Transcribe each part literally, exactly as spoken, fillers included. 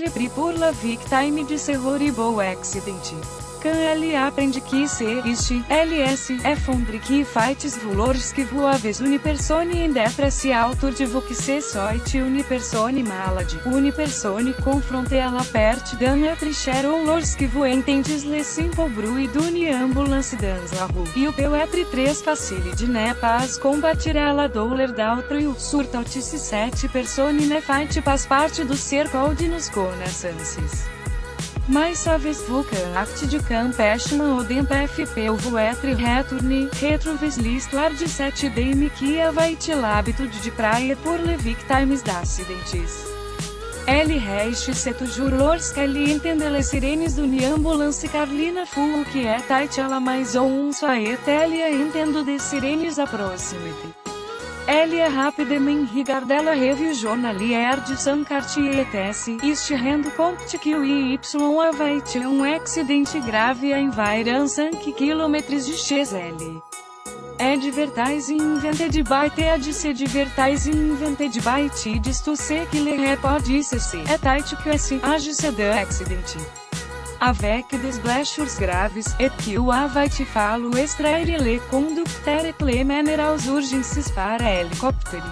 ele pri por la victime de horrible accident. Quand elle aprende que se isti, ls, é fondre que fights valores que voaves unipersone in depresse autor de que se soit unipersone malade, unipersone confronte alla perte d'un être cher ou lors que vous entendes le simple bruit d'une ambulance dans la rue. E o peu être très facile de ne pas combatir à la douleur d'autrui ou surtout si cette personne ne fait pas parte do cercle de nos connaissances. Mas savez-vous que acte de compassion ou d'empathie vous être retourner, retrouver l'histoire de cette dame qui avait l'habitude de prier pour les victimes d'accidents. Elle reiche c'est toujours lorsqu'elle entende les sirenes d'une ambulance Carlina Fu que est à la maison un soir elle entende des sirenes à proximité. Elle a rapidement regardé la revue journalière de San Cartier se rende compte que o Y avait um acidente grave a environ cinq kilomètres de chez elle. Advertising invented by the de advertising invented by Tides to say que le report se é tight que se agisse de accident. Avec des blessures graves, et que o avait fallu extraire le conducteur et le mener aux urgences par hélicoptère.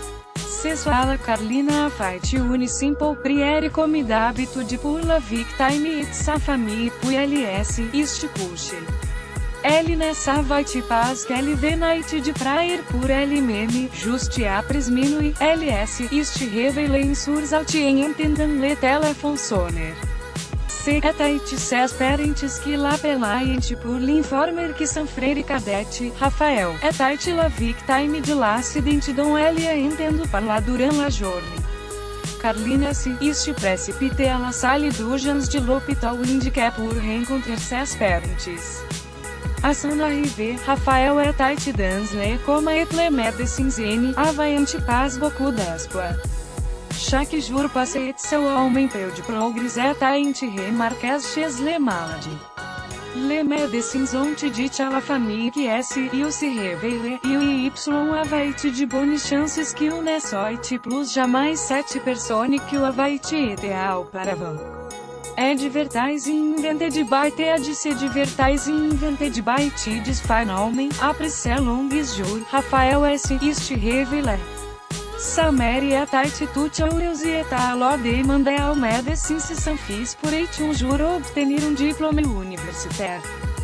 Ce soir la Carlina a fait une simple prière comme d'habitude pour la victime et sa famille puis elle se est couchée. Elle ne savait pas qu'elle venait de prier pour elle-même, juste après minuit, elle se est réveillée sur salti en entendant le téléphone sonner. C'est à ses parentes que l'appelaient pour l'informer que son frère cadet, Rafael, était la victime de l'accident dont elle a entendu parler durant la journée. Carlina se est précipitée à la salle d'urgence de l'hôpital indiqué pour rencontrer ses parentes. À son arrivée, Rafael était dans le coma et les médecins n avaient pas beaucoup d'espoir. Chaque jour passé seu aumento de progrès est remarqué chez les malades. Les médecins ont dit à la famille que se il se révèle e o Y avait de bonnes chances que on ne soit plus jamais cette personne que o avait été auparavant. Advertising invented by the advertising invented by Tides finalmente, après ces longues jours, Rafael se est révélé. Sa mère était toute heureuse et alors demandé ao médecin se son fils pourrait un jour obtenir un diplôme universitaire.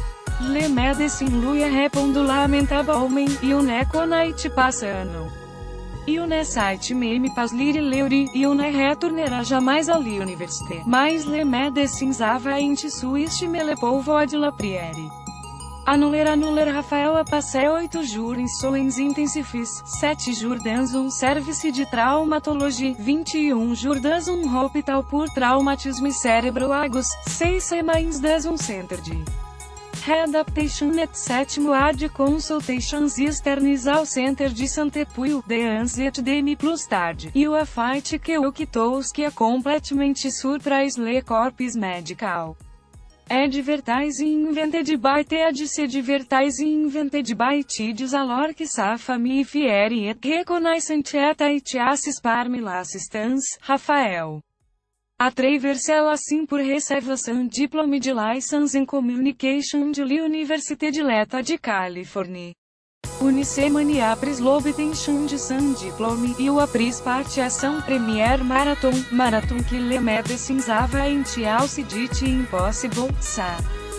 Le médecin lui répondit lamentablement, il ne connaît pas un nom. Il ne sait même pas lire et il ne retournera jamais à l'université. Mais les médecins avaient sous-estimé le pouvoir de la prière. Annuler annuler Rafael a passé oito jours em soins intensifs, sete jours dans um service de traumatologia, vinte e um jours dans um hospital por traumatisme cerebro-agudos, seis semanas dans um centre de readaptation et sete mois de consultations externes ao centre de santé puis de et demi plus tarde, e o a fait que o quittous que é completamente surprise le corps médical. Advertising invented by the advertising invented by Tides alors que sa famille fière et reconnaissante était assis parmi l'assistance, Rafael. Atravessé assim por receber son diplôme de License in Communication de l'Université de l'État de Califórnia. Une semaine après l'obtention de son diplôme, il a pris parte à son premier marathon, marathon que les médecins avaient aussi dit impossible, ça.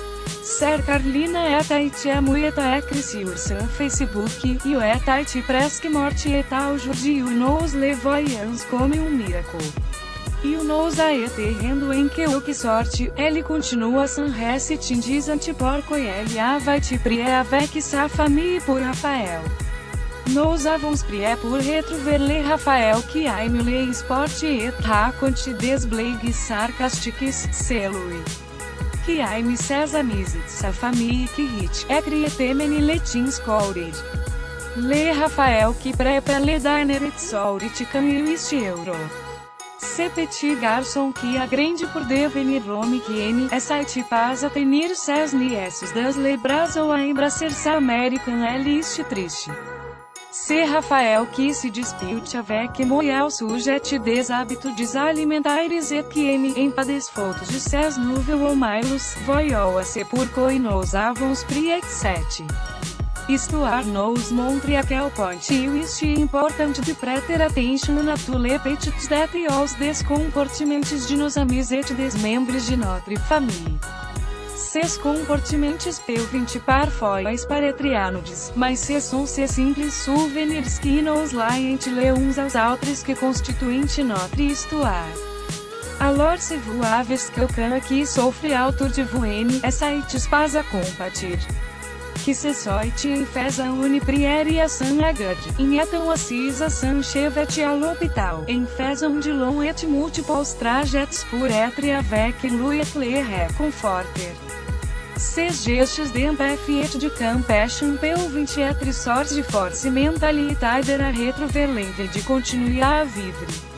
Ser Carlina était muita écrit sur son Facebook, e o était presque morte et aujourd'hui nous le voyons comme un miracle. E o nous a été rendo em que o que sorte, ele continua sans resistance porco e ele avait prié avec sa famille pour Rafael. Nous avons prié pour retrouver le Rafael qui aime le sport et raconte des blagues sarcastiques, c'est lui. Qui aime ses amis, sa famille qui rit, écrit temeni letins coded. Le Rafael qui prépare le diner et sourit comme este euro. Ce petit garçon qui a grande pour devenir l'homme qui aime, essaie pas a tenir ses nièces dans les bras ou a embrasser sa mère quand elle est triste. C'est Rafael qui se dispute avec moi au sujet des habitudes alimentaires et qui me pas des photos de ses nouveaux milos, voyou c'est pourquoi nous avons pris et Histoire nous montre à quel point il est important de prestar atenção na tous les petits détails des comportements de nos amis et des membres de notre famille. Ces comportamentos podem parfois parecer anodins, mas ce sont ces simples souvenirs que nos lient les uns aos autres que constituem notre histoire. Alors se vous avez quelqu'un qui souffre autour de vous et essayez pas à compatir. Que se soit em fez une prière sans agade, em étant assise sans chevet à l'hôpital, em fez un de long et multiples trajets pour être avec lui et le réconforter. Ces gestes d'empathie et de compassion peuvent être sorte de force mentalité à retroverlente de continuer a vivre.